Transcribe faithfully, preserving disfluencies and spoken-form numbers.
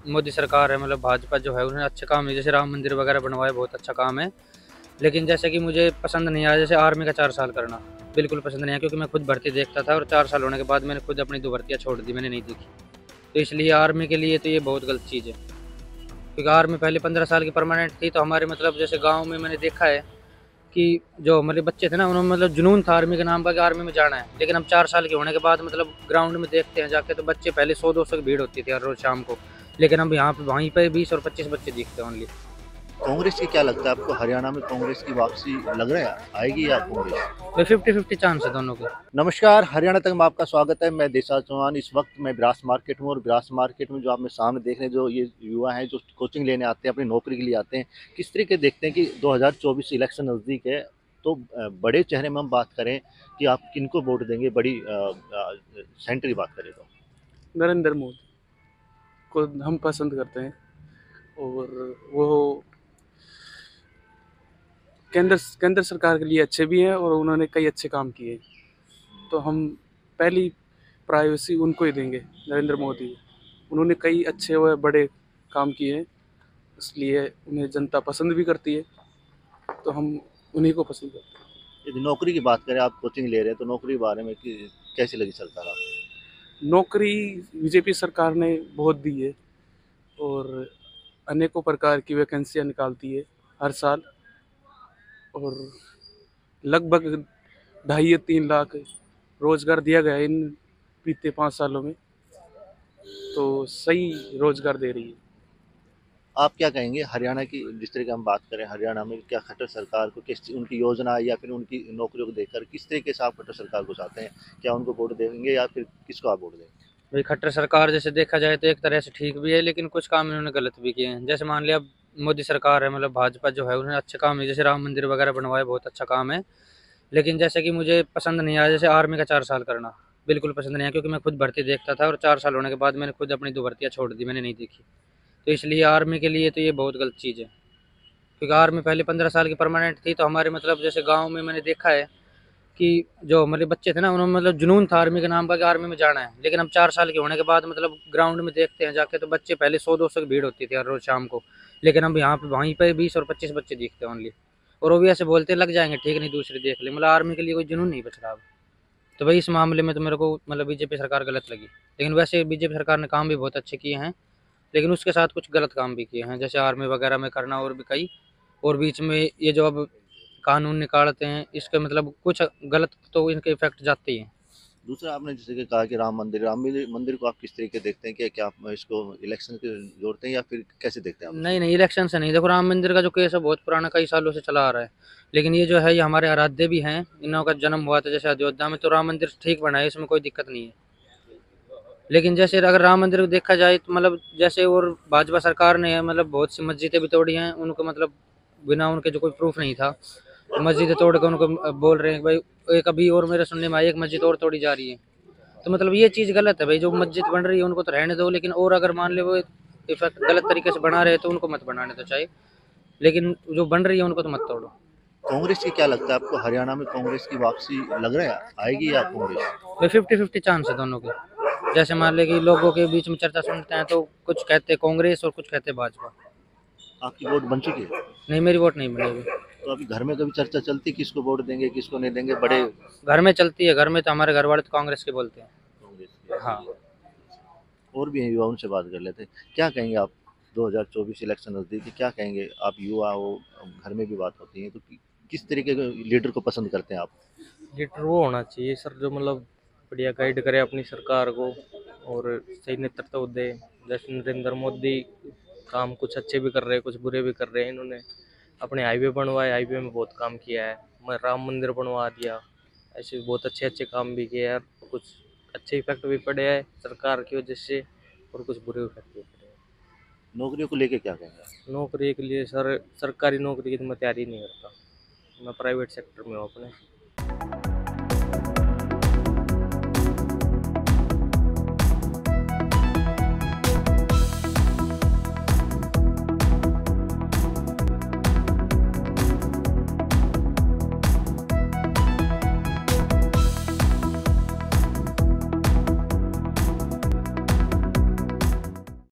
मोदी सरकार है, मतलब भाजपा जो है उन्होंने अच्छे काम है, जैसे राम मंदिर वगैरह बनवाए, बहुत अच्छा काम है। लेकिन जैसे कि मुझे पसंद नहीं आया जैसे आर्मी का चार साल करना, बिल्कुल पसंद नहीं आया, क्योंकि मैं खुद भर्ती देखता था और चार साल होने के बाद मैंने खुद अपनी दो भर्तियाँ छोड़ दी, मैंने नहीं देखी। तो इसलिए आर्मी के लिए तो ये बहुत गलत चीज़ है, क्योंकि आर्मी पहले पंद्रह साल की परमानेंट थी। तो हमारे मतलब जैसे गाँव में मैंने देखा है कि जो हमारे बच्चे थे ना, उन्होंने मतलब जुनून था आर्मी के नाम का कि आर्मी में जाना है। लेकिन हम चार साल के होने के बाद मतलब ग्राउंड में देखते हैं जाके, तो बच्चे पहले सौ दो सौ की भीड़ होती थी हर रोज शाम को, लेकिन अब यहाँ पे वहीं पे बीस और पच्चीस बच्चे दिखते हैं ओनली। कांग्रेस की क्या लगता है आपको, हरियाणा में कांग्रेस की वापसी लग रहा है आएगी या कांग्रेस? तो फिफ्टी फिफ्टी चांस है दोनों के। नमस्कार, हरियाणा तक में आपका स्वागत है। मैं देसा चौहान। इस वक्त मैं बिरास मार्केट में, और बिरास मार्केट में जो आप में सामने देख रहे हैं, जो ये युवा हैं जो कोचिंग लेने आते हैं, अपनी नौकरी के लिए आते हैं, किस तरीके देखते हैं कि दो हज़ार चौबीस इलेक्शन नज़दीक है। तो अ, बड़े चेहरे में हम बात करें कि आप किनको वोट देंगे, बड़ी अ, अ, सेंटर की बात करें तो नरेंद्र मोदी को हम पसंद करते हैं, और वो केंद्र केंद्र सरकार के लिए अच्छे भी हैं और उन्होंने कई अच्छे काम किए। तो हम पहली प्राइवेसी उनको ही देंगे, नरेंद्र मोदी। उन्होंने कई अच्छे व बड़े काम किए हैं, इसलिए उन्हें जनता पसंद भी करती है, तो हम उन्हीं को पसंद करते हैं। यदि नौकरी की बात करें, आप कोचिंग ले रहे हैं, तो नौकरी के बारे में कि कैसी लगी सरकार आपको? नौकरी बीजेपी सरकार ने बहुत दी है, और अनेकों प्रकार की वैकेंसियां निकालती है हर साल, और लगभग ढाई या तीन लाख रोजगार दिया गया है इन बीते पाँच सालों में। तो सही रोजगार दे रही है। आप क्या कहेंगे हरियाणा की, जिस तरह की हम बात करें हरियाणा में, क्या खट्टर सरकार को किस उनकी योजना या फिर उनकी नौकरियों को देखकर किस तरीके से आप खट्टर सरकार को चाहते हैं? क्या उनको वोट देंगे या फिर किसको आप वोट देंगे? भाई खट्टर सरकार जैसे देखा जाए तो एक तरह से ठीक भी है, लेकिन कुछ काम इन्होंने गलत भी किए हैं। जैसे मान लिया मोदी सरकार है, मतलब भाजपा जो है उन्होंने अच्छे काम है, जैसे राम मंदिर वगैरह बनवाए, बहुत अच्छा काम है। लेकिन जैसे कि मुझे पसंद नहीं आया जैसे आर्मी का चार साल करना, बिल्कुल पसंद नहीं आया, क्योंकि मैं खुद भर्ती देखता था और चार साल होने के बाद मैंने खुद अपनी दो भर्तियाँ छोड़ दी, मैंने नहीं देखी। तो इसलिए आर्मी के लिए तो ये बहुत गलत चीज़ है, क्योंकि आर्मी पहले पंद्रह साल की परमानेंट थी। तो हमारे मतलब जैसे गाँव में मैंने देखा है कि जो हमारे बच्चे थे ना, उन्होंने मतलब जुनून था आर्मी के नाम का कि आर्मी में जाना है। लेकिन हम चार साल के होने के बाद मतलब ग्राउंड में देखते हैं जाके, तो बच्चे पहले सौ दो सौ की भीड़ होती थी हर रोज शाम को, लेकिन अब यहाँ पे वहीं पे बीस और पच्चीस बच्चे दिखते हैं ओनली। और वो भी ऐसे बोलते लग जाएंगे ठीक, नहीं दूसरी देख ले, मतलब आर्मी के लिए कोई जुनून नहीं बच रहा अब। तो भाई इस मामले में तो मेरे को मतलब बीजेपी सरकार गलत लगी। लेकिन वैसे बीजेपी सरकार ने काम भी बहुत अच्छे किए हैं, लेकिन उसके साथ कुछ गलत काम भी किए हैं, जैसे आर्मी वगैरह में करना, और भी कई। और बीच में ये जो अब कानून निकालते हैं, इसके मतलब कुछ गलत तो इनके इफेक्ट जाते ही हैं। दूसरा, आपने जैसे कि कहा कि राम मंदिर राम मंदिर मंदिर को आप किस तरीके देखते हैं कि क्या आप इसको इलेक्शन के जोड़ते हैं या फिर कैसे देखते हैं आप नहीं उसको? नहीं, इलेक्शन से नहीं। देखो राम मंदिर का जो केस है बहुत पुराना, कई सालों से चला आ रहा है। लेकिन ये जो है ये हमारे आराध्य भी हैं, इन्हों का जन्म हुआ था जैसे अयोध्या में, तो राम मंदिर ठीक बना है, इसमें कोई दिक्कत नहीं है। लेकिन जैसे अगर राम मंदिर को देखा जाए तो मतलब जैसे, और भाजपा सरकार ने मतलब बहुत सी मस्जिदें भी तोड़ी हैं, उनको मतलब बिना उनके जो कोई प्रूफ नहीं था, तो मस्जिदें तोड़ के उनको बोल रहे हैं कि भाई एक अभी और मेरे सुनने में आई, एक मस्जिद और तोड़ी जा रही है। तो मतलब ये चीज़ गलत है भाई, जो मस्जिद बन रही है उनको तो रहने दो, लेकिन और अगर मान ले वो इफेक्ट गलत तरीके से बना रहे हैं तो उनको मत बनाने तो चाहिए, लेकिन जो बन रही है उनको तो मत तोड़ो। कांग्रेस की क्या लगता है आपको, हरियाणा में कांग्रेस की वापसी लग रहा है आएगी या कांग्रेस? भाई फिफ्टी फिफ्टी चांस है दोनों के। जैसे मान ले कि लोगों के बीच में चर्चा सुनते हैं तो कुछ कहते हैं कांग्रेस और कुछ कहते हैं भाजपा। आपकी वोट बन चुकी है? नहीं, मेरी वोट नहीं बनी अभी। तो अभी घर में कभी चर्चा चलती किसको वोट देंगे किसको नहीं देंगे, बड़े? हाँ, घर में चलती है, घर में तो हमारे घर वाले तो कांग्रेस के बोलते हैं। कांग्रेस के। हाँ। और भी हैं, युवा, उनसे बात कर लेते हैं। क्या कहेंगे आप, दो हज़ार चौबीस इलेक्शन नज़दीक है, क्या कहेंगे आप? युवा हो, घर में भी बात होती है, तो कि, किस तरीके के लीडर को पसंद करते हैं आप? लीडर वो होना चाहिए सर जो मतलब बढ़िया गाइड करे अपनी सरकार को और सही नेतृत्व दे। जैसे नरेंद्र मोदी काम कुछ अच्छे भी कर रहे हैं, कुछ बुरे भी कर रहे हैं। इन्होंने अपने हाईवे बनवाए, हाईवे में बहुत काम किया है। मैं राम मंदिर बनवा दिया, ऐसे बहुत अच्छे अच्छे काम भी किए हैं। कुछ अच्छे इफेक्ट भी पड़े हैं सरकार की वजह से, और कुछ बुरे इफेक्ट भी पड़े हैं। नौकरियों को लेके क्या कहेंगे आप? नौकरी के लिए सर, सरकारी नौकरी की तो मैं तैयारी नहीं करता, मैं प्राइवेट सेक्टर में हूँ अपने।